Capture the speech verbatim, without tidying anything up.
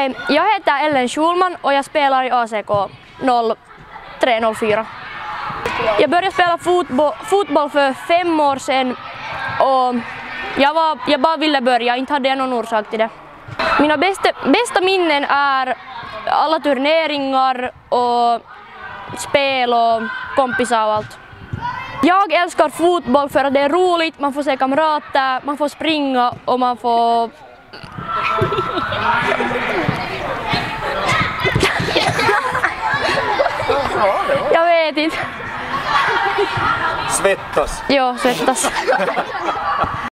Hej, jag heter Ellen Schulman och jag spelar i A C K noll tre noll fyra. Jag började spela fotboll, fotboll för fem år sedan och jag, var, jag bara ville börja, inte hade jag någon orsak till det. Mina bästa, bästa minnen är alla turneringar och spel och kompisar och allt. Jag älskar fotboll för att det är roligt, man får se kamrater, man får springa och man får... Jag vet inte. Svettas. Jo, svettas.